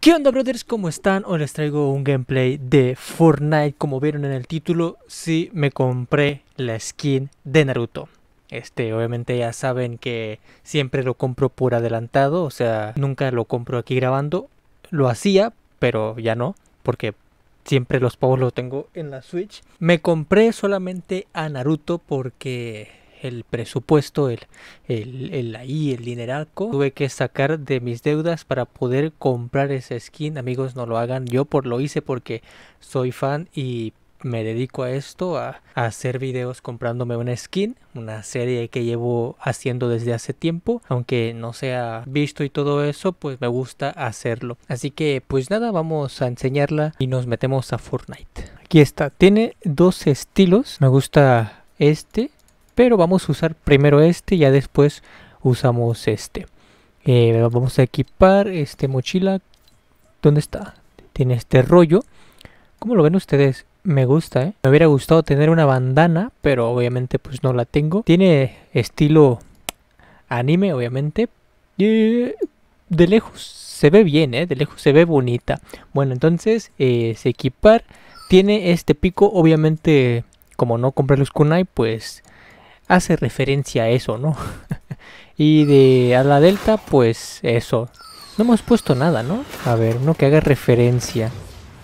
¿Qué onda, brothers? ¿Cómo están? Hoy les traigo un gameplay de Fortnite. Como vieron en el título, sí me compré la skin de Naruto. Obviamente ya saben que siempre lo compro por adelantado, o sea, nunca lo compro aquí grabando. Lo hacía, pero ya no, porque siempre los pavos los tengo en la Switch. Me compré solamente a Naruto porque el presupuesto, el dineralco, tuve que sacar de mis deudas para poder comprar esa skin. Amigos, no lo hagan. Yo lo hice porque soy fan y me dedico a esto, a hacer videos comprándome una skin, una serie que llevo haciendo desde hace tiempo, aunque no sea visto y todo eso, pues me gusta hacerlo. Así que pues nada, vamos a enseñarla y nos metemos a Fortnite. Aquí está, tiene dos estilos, me gusta este, pero vamos a usar primero este y ya después usamos este. Vamos a equipar este mochila. ¿Dónde está? Tiene este rollo. ¿Cómo lo ven ustedes? Me gusta, ¿eh? Me hubiera gustado tener una bandana, pero obviamente pues no la tengo. Tiene estilo anime, obviamente. De lejos se ve bien, ¿eh? De lejos se ve bonita. Bueno, entonces es equipar. Tiene este pico, obviamente, como no compré los kunai, pues hace referencia a eso, ¿no? Y de a la delta, pues eso. No hemos puesto nada, ¿no? A ver, uno que haga referencia.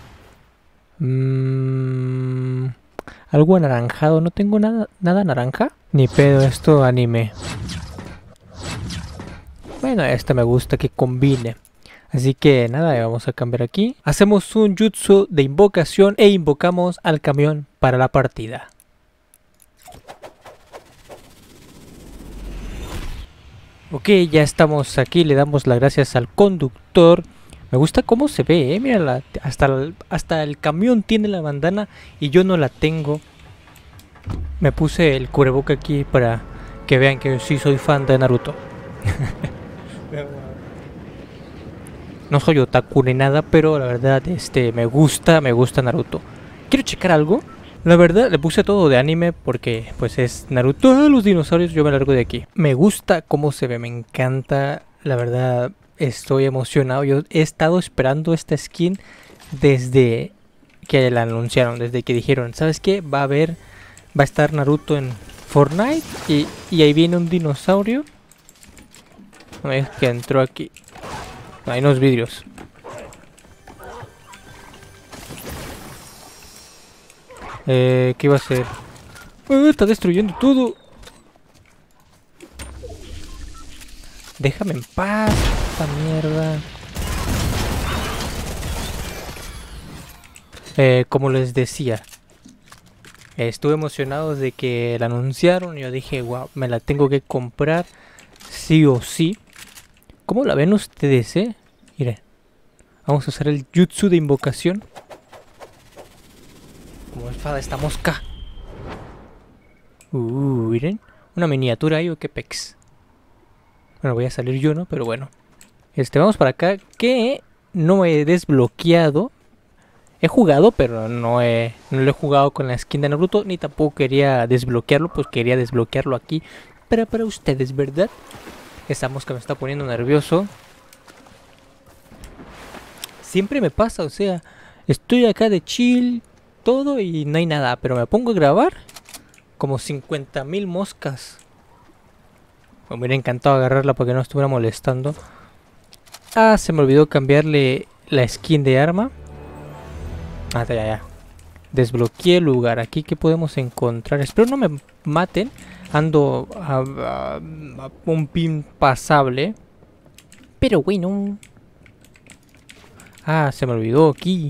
Algo anaranjado. No tengo nada naranja. Ni pedo, esto anime. Bueno, esta me gusta que combine. Así que nada, vamos a cambiar aquí. Hacemos un jutsu de invocación e invocamos al camión para la partida. Ok, ya estamos aquí, le damos las gracias al conductor. Me gusta cómo se ve, mírala, hasta el camión tiene la bandana y yo no la tengo. Me puse el cubreboca aquí para que vean que sí soy fan de Naruto. No soy otaku ni nada, pero la verdad me gusta Naruto. Quiero checar algo. La verdad le puse todo de anime porque pues es Naruto, los dinosaurios, yo me largo de aquí. Me gusta cómo se ve, me encanta, la verdad estoy emocionado. Yo he estado esperando esta skin desde que la anunciaron, desde que dijeron, ¿sabes qué? Va a estar Naruto en Fortnite y ahí viene un dinosaurio. No es que entró aquí. Hay unos vidrios. ¿Qué iba a hacer? Está destruyendo todo. Déjame en paz, esta mierda. Como les decía, estuve emocionado de que la anunciaron. Y yo dije, wow, me la tengo que comprar sí o sí. ¿Cómo la ven ustedes, Miren, vamos a usar el jutsu de invocación. Como enfada esta mosca. Miren. Una miniatura ahí o qué pex. Bueno, voy a salir yo, ¿no? Pero bueno. Vamos para acá. Que no he desbloqueado. He jugado, pero no lo he jugado con la skin de Naruto. Ni tampoco quería desbloquearlo. Pues quería desbloquearlo aquí. Pero para ustedes, ¿verdad? Esa mosca me está poniendo nervioso. Siempre me pasa, o sea, estoy acá de chill, todo y no hay nada, pero me pongo a grabar como 50.000 moscas. Me hubiera encantado agarrarla para que no estuviera molestando. Ah, se me olvidó cambiarle la skin de arma. Ah, ya. Desbloqueé el lugar. Aquí que podemos encontrar. Espero no me maten. Ando a un pin pasable. Pero bueno. Ah, se me olvidó aquí.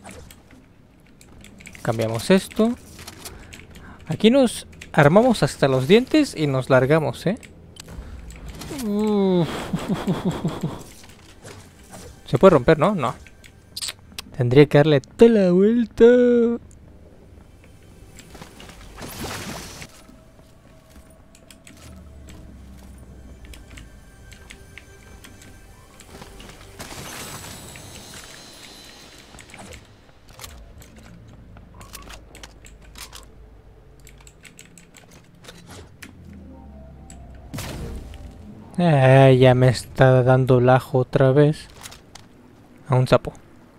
Cambiamos esto. Aquí nos armamos hasta los dientes y nos largamos, Se puede romper, ¿no? No. Tendría que darle toda la vuelta. Ya me está dando lajo otra vez. A un sapo.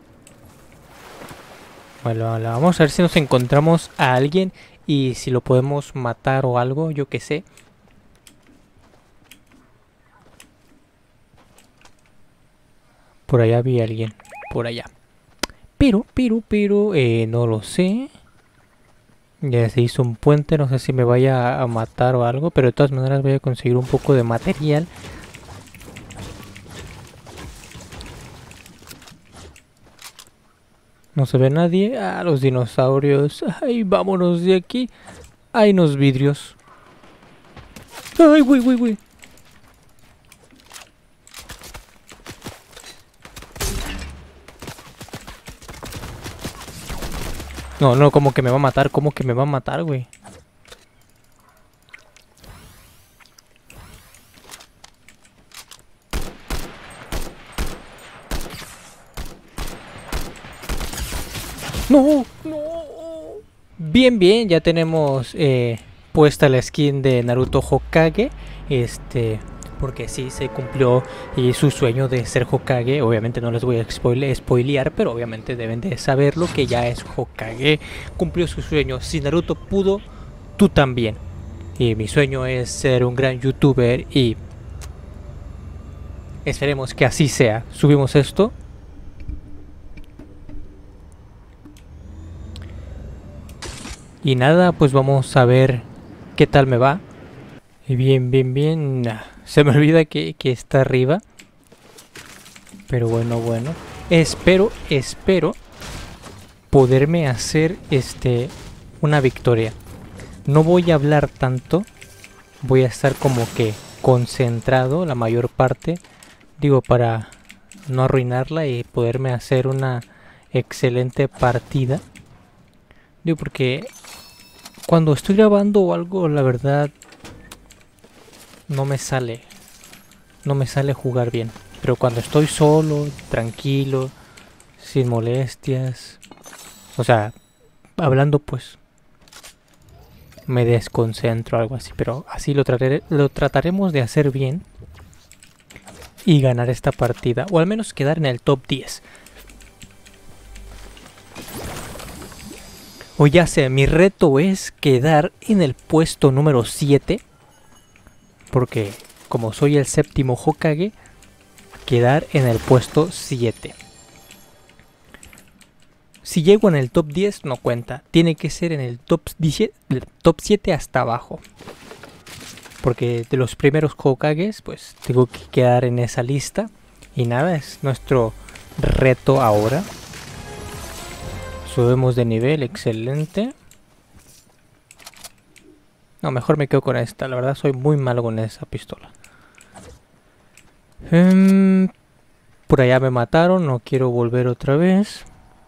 Bueno, vamos a ver si nos encontramos a alguien y si lo podemos matar o algo, yo que sé. Por allá vi a alguien, por allá. Pero, no lo sé. Ya se hizo un puente, no sé si me vaya a matar o algo, pero de todas maneras voy a conseguir un poco de material. No se ve nadie. Ah, los dinosaurios. Ay, vámonos de aquí. Hay unos vidrios. Ay, güey. No, como que me va a matar, güey. No. Bien, ya tenemos puesta la skin de Naruto Hokage. Porque sí, se cumplió su sueño de ser Hokage. Obviamente no les voy a spoilear, pero obviamente deben de saberlo que ya es Hokage. Cumplió su sueño. Si Naruto pudo, tú también. Y mi sueño es ser un gran youtuber y esperemos que así sea. Subimos esto. Y nada, pues vamos a ver qué tal me va. Y bien. Se me olvida que está arriba. Pero bueno. Espero poderme hacer una victoria. No voy a hablar tanto. Voy a estar como que concentrado la mayor parte. Digo, para no arruinarla y poderme hacer una excelente partida. Digo, porque cuando estoy grabando o algo, la verdad, no me sale jugar bien. Pero cuando estoy solo, tranquilo, sin molestias, o sea, hablando, pues me desconcentro, algo así. Pero así lo trataremos de hacer bien y ganar esta partida, o al menos quedar en el top 10. O ya sé, mi reto es quedar en el puesto número 7. Porque como soy el séptimo Hokage, quedar en el puesto 7. Si llego en el top 10 no cuenta. Tiene que ser en el top 7 hasta abajo. Porque de los primeros Hokages, pues tengo que quedar en esa lista. Y nada, es nuestro reto ahora. Subimos de nivel, excelente. No, mejor me quedo con esta. La verdad soy muy malo con esa pistola. Por allá me mataron. No quiero volver otra vez.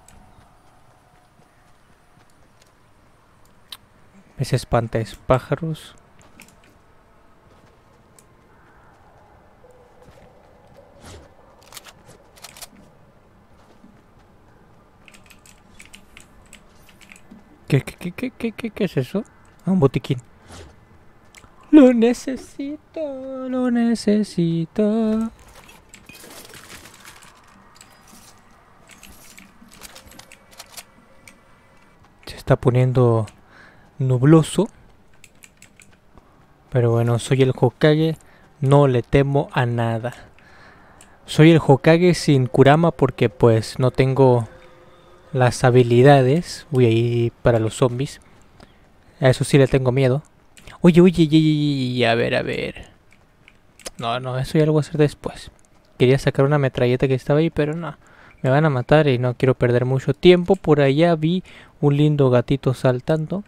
Ese espantapájaros. ¿Qué es eso? Ah, un botiquín. Lo necesito. Se está poniendo nubloso. Pero bueno, soy el Hokage. No le temo a nada. Soy el Hokage sin Kurama porque pues no tengo las habilidades. Voy a ir para los zombies. A eso sí le tengo miedo. Oye, a ver. No, eso ya lo voy a hacer después. Quería sacar una metralleta que estaba ahí, pero no. Me van a matar y no quiero perder mucho tiempo. Por allá vi un lindo gatito saltando.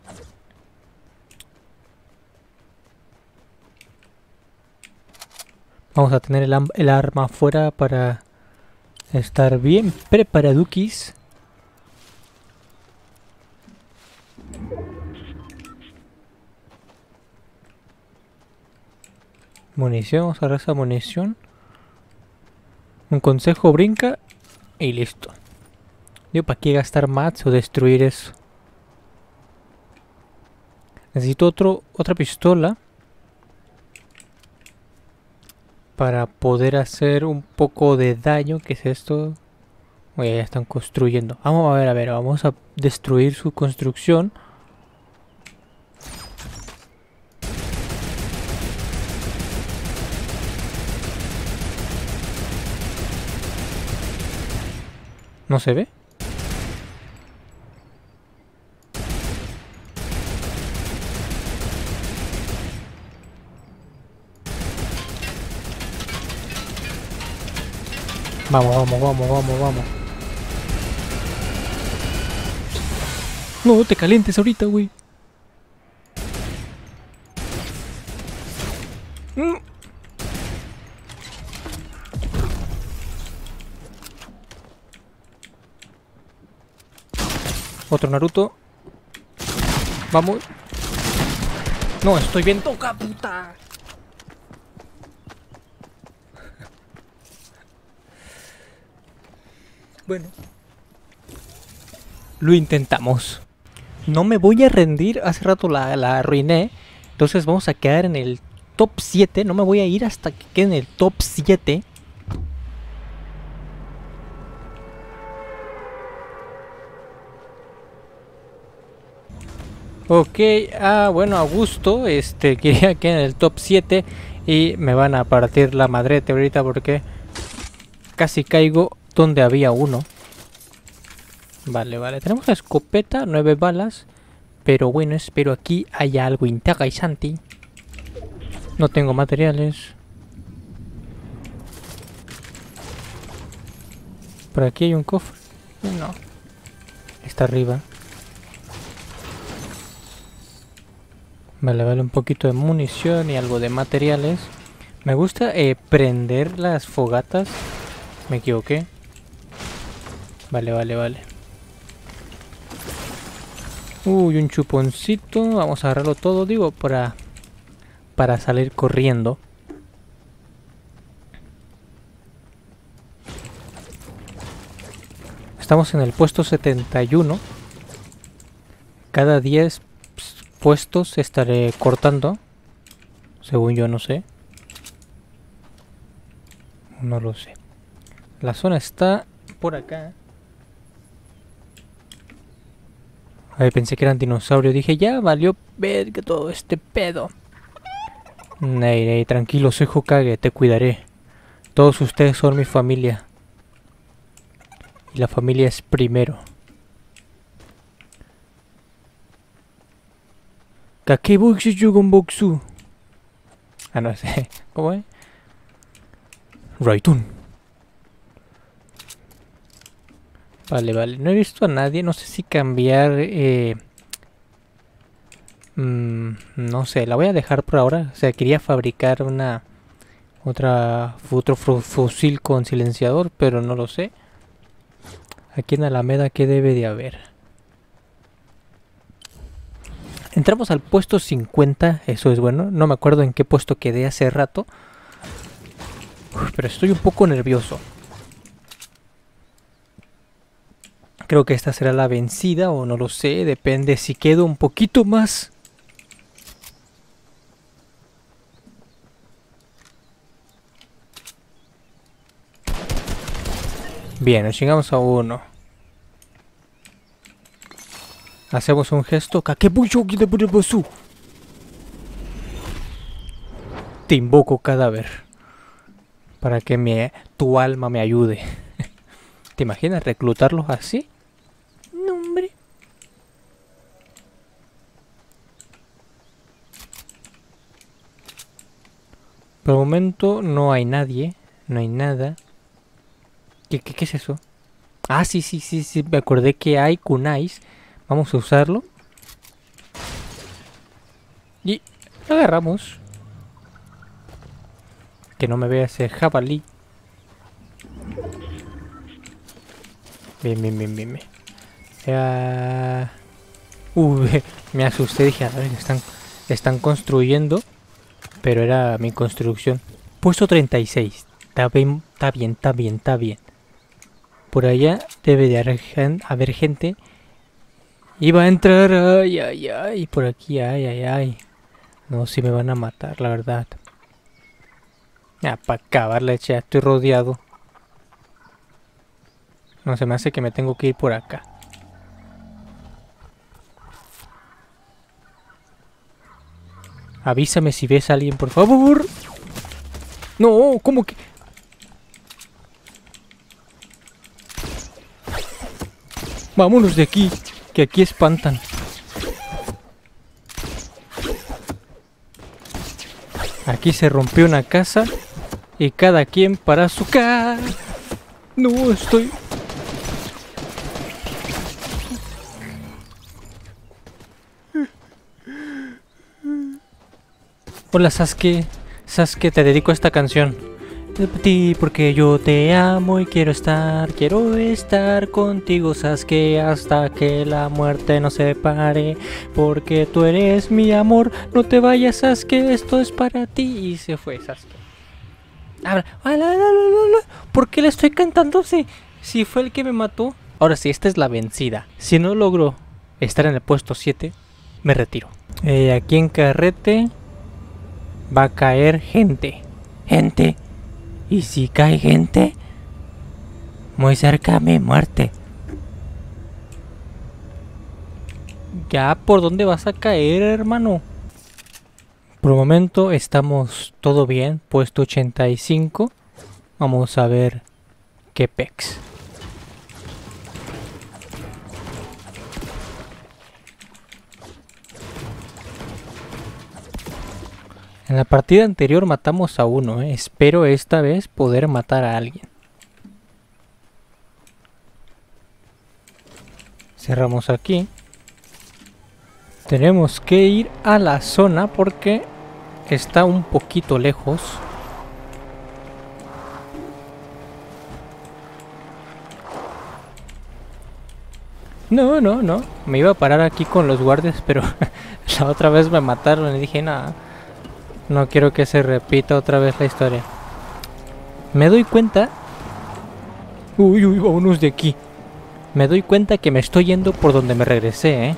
Vamos a tener el arma afuera para estar bien preparadukis. Munición, vamos a agarrar esa munición. Un consejo, brinca y listo. Digo, ¿para qué gastar mats o destruir eso? Necesito otra pistola para poder hacer un poco de daño. ¿Qué es esto? Oye, ya están construyendo. Vamos a ver, vamos a destruir su construcción. ¿No se ve? Vamos, vamos, vamos, vamos, vamos. No te calientes ahorita, güey. Otro Naruto. Vamos. No, estoy bien toca, puta. Bueno. Lo intentamos. No me voy a rendir. Hace rato la arruiné. Entonces vamos a quedar en el top 7. No me voy a ir hasta que quede en el top 7. Ok, bueno, a gusto. Quería que en el top 7. Y me van a partir la madrete ahorita porque casi caigo donde había uno. Vale, vale. Tenemos la escopeta, 9 balas. Pero bueno, espero aquí haya algo interesante. No tengo materiales. Por aquí hay un cofre. No. Está arriba. Vale, vale, un poquito de munición y algo de materiales. Me gusta prender las fogatas. Me equivoqué. Vale, vale, vale. Uy, un chuponcito. Vamos a agarrarlo todo, digo, para salir corriendo. Estamos en el puesto 71. Cada 10 puestos estaré cortando. Según yo, no sé. No lo sé. La zona está por acá. Ay, pensé que eran dinosaurios. Dije, ya valió ver que todo este pedo. Ney, ney, tranquilo, soy Hokage, te cuidaré. Todos ustedes son mi familia. Y la familia es primero. Kakeboxu Yugonboxu. Ah, no sé. ¿Cómo es? Raitun. Vale, vale. No he visto a nadie. No sé si cambiar... no sé. La voy a dejar por ahora. O sea, quería fabricar otro fusil con silenciador, pero no lo sé. Aquí en Alameda, ¿qué debe de haber? Entramos al puesto 50. Eso es bueno. No me acuerdo en qué puesto quedé hace rato. Pero estoy un poco nervioso. Creo que esta será la vencida o no lo sé. Depende si quedo un poquito más. Bien, nos llegamos a uno. Hacemos un gesto. Te invoco, cadáver. Para que tu alma me ayude. ¿Te imaginas reclutarlos así? No, hombre. Por el momento no hay nadie. No hay nada. ¿Qué es eso? Ah, sí, sí, sí, sí. Me acordé que hay kunais. Vamos a usarlo. Y lo agarramos. Que no me vea ese jabalí. Bien, bien, bien, bien, bien. Me asusté. Dije, a ver, están construyendo. Pero era mi construcción. Puesto 36. Está bien, está bien, está bien, está bien. Por allá debe de haber gente. Iba a entrar. Ay, ay, ay. Por aquí, ay, ay, ay. No, si me van a matar, la verdad. Para acabar la leche, estoy rodeado. No, se me hace que me tengo que ir por acá. Avísame si ves a alguien, por favor. No, ¿cómo que? Vámonos de aquí, que aquí espantan. Aquí se rompió una casa y cada quien para su casa. No, estoy... Hola Sasuke, Sasuke, te dedico esta canción. De ti porque yo te amo y quiero estar contigo Sasuke hasta que la muerte nos separe. Porque tú eres mi amor, no te vayas Sasuke, esto es para ti. Y se fue Sasuke. Ahora, ¿por qué le estoy cantando si fue el que me mató? Ahora sí, esta es la vencida. Si no logro estar en el puesto 7, me retiro. Aquí en Carrete va a caer gente. Gente. Y si cae gente, muy cerca a mi muerte. Ya, ¿por dónde vas a caer, hermano? Por el momento estamos todo bien, puesto 85. Vamos a ver qué pex. En la partida anterior matamos a uno, espero esta vez poder matar a alguien. Cerramos aquí. Tenemos que ir a la zona porque está un poquito lejos. No, me iba a parar aquí con los guardias, pero la otra vez me mataron y dije, nada. No quiero que se repita otra vez la historia. Me doy cuenta... Uy, vámonos de aquí. Me doy cuenta que me estoy yendo por donde me regresé,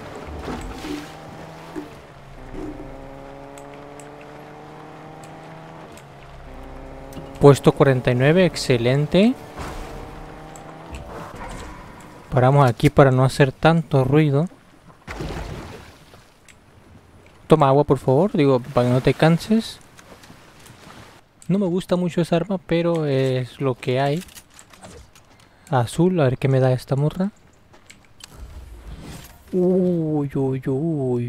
Puesto 49, excelente. Paramos aquí para no hacer tanto ruido. Toma agua, por favor. Digo, para que no te canses. No me gusta mucho esa arma, pero es lo que hay. Azul, a ver qué me da esta morra. Uy.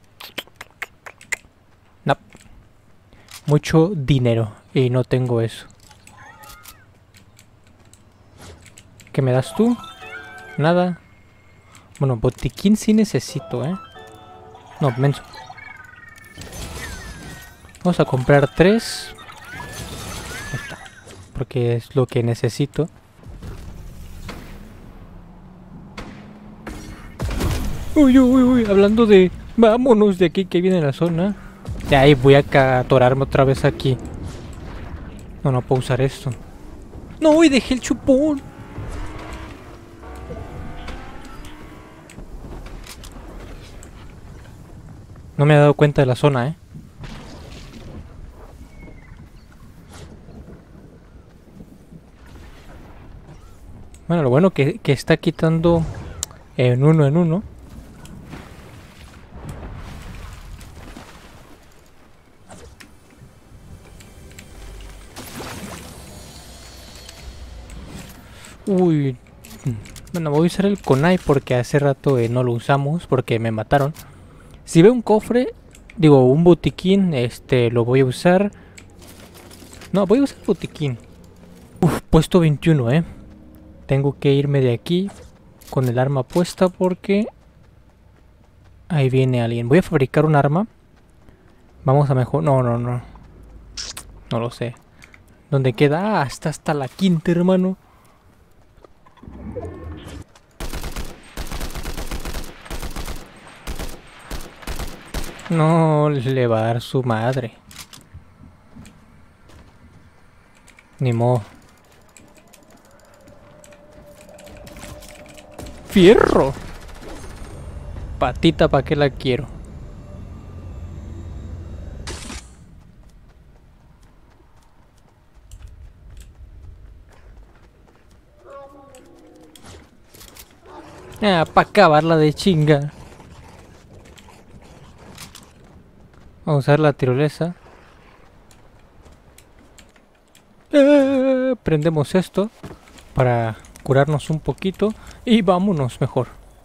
No. Mucho dinero. Y no tengo eso. ¿Qué me das tú? Nada. Bueno, botiquín sí necesito, No, menso. Vamos a comprar 3. Ahí está. Porque es lo que necesito. Uy. Hablando de... Vámonos de aquí que viene la zona. De ahí voy a atorarme otra vez aquí. No puedo usar esto. No, y dejé el chupón. No me he dado cuenta de la zona, Bueno, lo bueno que está quitando en uno. Uy. Bueno, voy a usar el kunai porque hace rato no lo usamos porque me mataron. Si veo un cofre, digo, un botiquín, lo voy a usar. No, voy a usar el botiquín. Puesto 21, Tengo que irme de aquí con el arma puesta porque ahí viene alguien. Voy a fabricar un arma. Vamos a mejor... No. No lo sé. ¿Dónde queda? Ah, está hasta la quinta, hermano. No le va a dar su madre. Ni modo. ¡Fierro! Patita, ¿para qué la quiero? Ah, para acabarla de chinga. Vamos a usar la tirolesa. Prendemos esto para curarnos un poquito y vámonos mejor.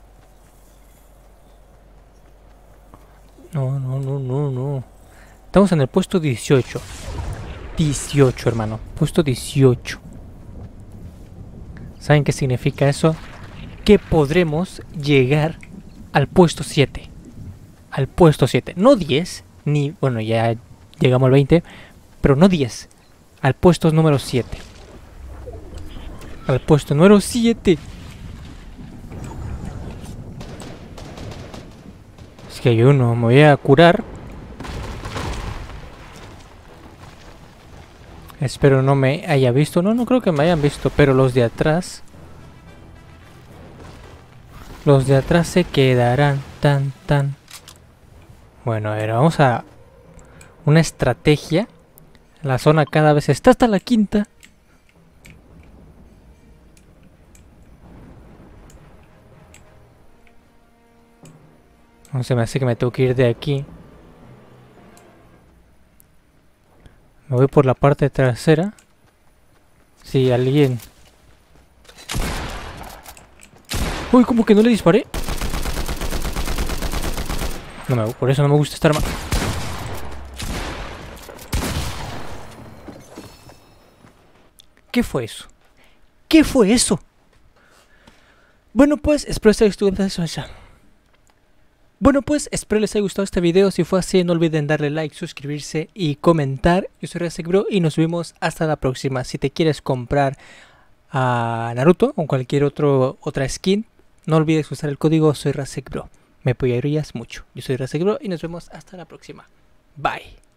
No, no, no, no, no. Estamos en el puesto 18. 18, hermano. Puesto 18. ¿Saben qué significa eso? Que podremos llegar al puesto 7. Al puesto 7. No 10, ni... Bueno, ya llegamos al 20, pero no 10. Al puesto número 7. Al puesto número 7. Es que hay uno. Me voy a curar. Espero no me haya visto. No, no creo que me hayan visto. Pero los de atrás... Los de atrás se quedarán tan. Bueno, a ver, vamos a... Una estrategia. La zona cada vez está hasta la quinta. No se me hace que me tengo que ir de aquí. Me voy por la parte trasera. Si alguien... Uy, ¿cómo que no le disparé? No por eso no me gusta esta arma. ¿Qué fue eso? ¿Qué fue eso? Bueno, pues espero que les haya gustado. Bueno, pues espero les haya gustado este video. Si fue así, no olviden darle like, suscribirse y comentar. Yo soy RasekBro y nos vemos hasta la próxima. Si te quieres comprar a Naruto o cualquier otra skin, no olvides usar el código SoyRasekBro. Me apoyarías mucho. Yo soy RasekBro y nos vemos hasta la próxima. Bye.